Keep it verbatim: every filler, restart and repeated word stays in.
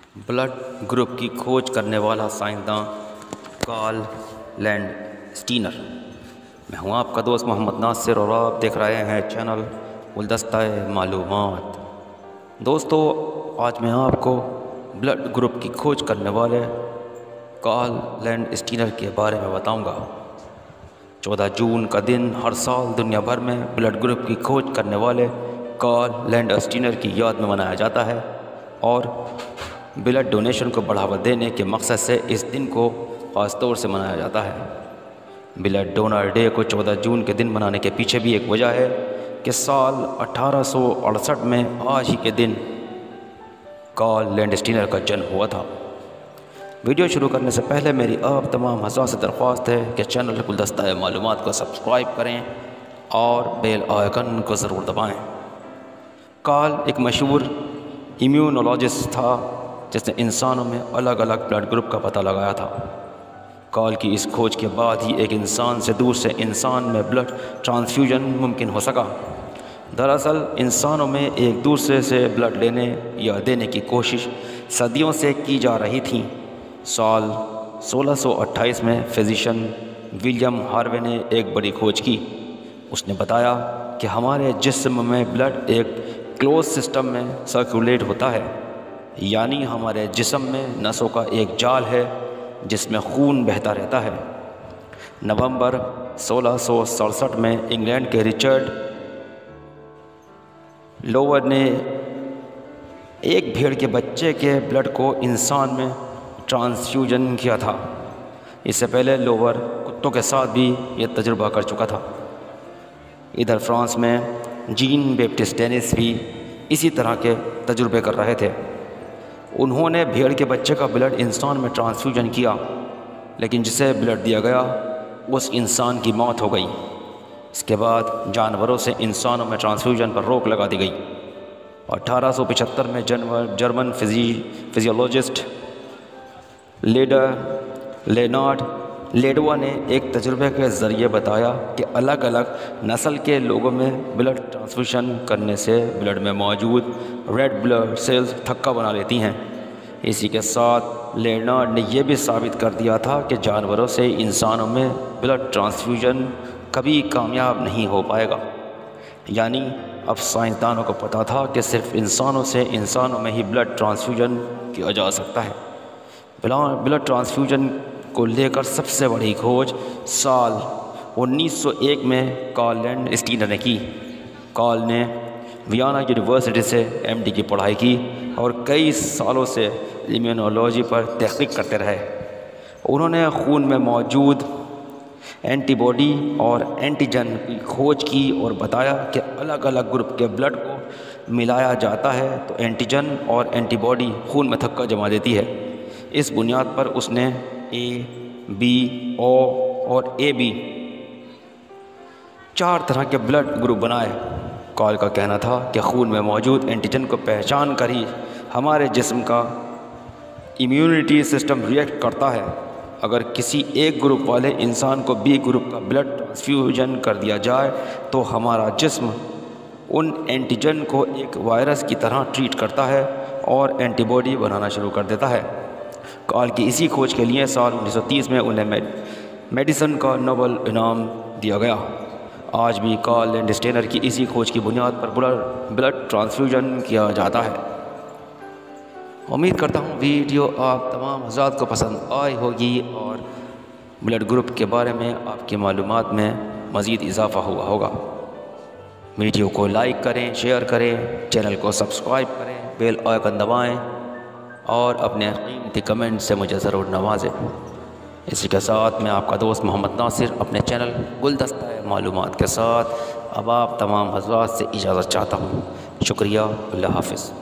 Blood group की खोज करने वाला साइंसदान कार्ल लैंडस्टीनर। मैं हूं आपका दोस्त मोहम्मद नासिर और आप देख रहे हैं चैनल गुलदस्ता-ए-मालूमात। दोस्तों, आज मैं आपको ब्लड ग्रुप की खोज करने वाले कार्ल लैंडस्टीनर के बारे में बताऊंगा। चौदह जून का दिन हर साल दुनिया भर में ब्लड ग्रुप की खोज करने वाले कार्ल लैंडस्टीनर की याद में मनाया जाता है और ब्लड डोनेशन को बढ़ावा देने के मकसद से इस दिन को ख़ास तौर से मनाया जाता है। ब्लड डोनर डे को चौदह जून के दिन मनाने के पीछे भी एक वजह है कि साल अठारह सौ अड़सठ में आज ही के दिन कार्ल लैंडस्टीनर का जन्म हुआ था। वीडियो शुरू करने से पहले मेरी आप तमाम हज़रात से दरख्वास्त है कि चैनल गुलदस्ता-ए-मालूमात को सब्सक्राइब करें और बेल आइकन को ज़रूर दबाएं। कार्ल एक मशहूर इम्यूनोलॉजिस्ट था जिसने इंसानों में अलग अलग ब्लड ग्रुप का पता लगाया था। कार्ल की इस खोज के बाद ही एक इंसान से दूसरे इंसान में ब्लड ट्रांसफ्यूजन मुमकिन हो सका। दरअसल इंसानों में एक दूसरे से ब्लड लेने या देने की कोशिश सदियों से की जा रही थी। साल सोलह सौ अट्ठाईस में फिजिशियन विलियम हार्वे ने एक बड़ी खोज की। उसने बताया कि हमारे जिस्म में ब्लड एक क्लोज सिस्टम में सर्कुलेट होता है, यानी हमारे जिस्म में नसों का एक जाल है जिसमें खून बहता रहता है। नवंबर सोलह सौ सड़सठ में इंग्लैंड के रिचर्ड लोवर ने एक भेड़ के बच्चे के ब्लड को इंसान में ट्रांसफ्यूजन किया था। इससे पहले लोवर कुत्तों के साथ भी ये तजुर्बा कर चुका था। इधर फ्रांस में जीन बैप्टिस्ट डेनिस भी इसी तरह के तजुर्बे कर रहे थे। उन्होंने भेड़ के बच्चे का ब्लड इंसान में ट्रांसफ्यूजन किया, लेकिन जिसे ब्लड दिया गया उस इंसान की मौत हो गई। इसके बाद जानवरों से इंसानों में ट्रांसफ्यूजन पर रोक लगा दी गई। अठारह सौ पचहत्तर में जर्मन फिजी फिजियोलॉजिस्ट लेडर लेनार्ड लेडवा ने एक तजुर्बे के ज़रिए बताया कि अलग अलग नस्ल के लोगों में ब्लड ट्रांसफ्यूशन करने से ब्लड में मौजूद रेड ब्लड सेल्स थक्का बना लेती हैं। इसी के साथ लेनार्ड ने यह भी साबित कर दिया था कि जानवरों से इंसानों में ब्लड ट्रांसफ्यूजन कभी कामयाब नहीं हो पाएगा। यानी अब साइंसदानों को पता था कि सिर्फ इंसानों से इंसानों में ही ब्लड ट्रांसफ्यूजन किया जा सकता है। ब्लड ट्रांसफ्यूजन को लेकर सबसे बड़ी खोज साल उन्नीस सौ एक में कार्ल लैंडस्टीनर ने की। कार्ल ने वियना यूनिवर्सिटी से एमडी की पढ़ाई की और कई सालों से इम्यूनोलॉजी पर तहकीक करते रहे। उन्होंने खून में मौजूद एंटीबॉडी और एंटीजन की खोज की और बताया कि अलग अलग ग्रुप के ब्लड को मिलाया जाता है तो एंटीजन और एंटीबॉडी खून में थक्का जमा देती है। इस बुनियाद पर उसने ए, बी, ओ और ए बी चार तरह के ब्लड ग्रुप बनाए। कार्ल का कहना था कि खून में मौजूद एंटीजन को पहचान कर ही हमारे जिस्म का इम्यूनिटी सिस्टम रिएक्ट करता है। अगर किसी एक ग्रुप वाले इंसान को बी ग्रुप का ब्लड ट्रांसफ्यूजन कर दिया जाए तो हमारा जिस्म उन एंटीजन को एक वायरस की तरह ट्रीट करता है और एंटीबॉडी बनाना शुरू कर देता है। कार्ल की इसी खोज के लिए साल उन्नीस सौ तीस में उन्हें मेडिसिन का नोबेल इनाम दिया गया। आज भी कार्ल लैंडस्टीनर की इसी खोज की बुनियाद पर ब्लड ब्लड ट्रांसफ्यूजन किया जाता है। उम्मीद करता हूँ वीडियो आप तमाम हज़रात को पसंद आई होगी और ब्लड ग्रुप के बारे में आपकी मालूमात में मज़ीद इजाफ़ा हुआ होगा। वीडियो को लाइक करें, शेयर करें, चैनल को सब्सक्राइब करें, बेल आइकन दबाएँ और अपने कीमती कमेंट से मुझे ज़रूर नवाजें। इसी के साथ मैं आपका दोस्त मोहम्मद नासिर अपने चैनल गुलदस्ता-ए-मालूमात के साथ अब आप तमाम हज़रात से इजाज़त चाहता हूँ। शुक्रिया। अल्लाह हाफ़िज़।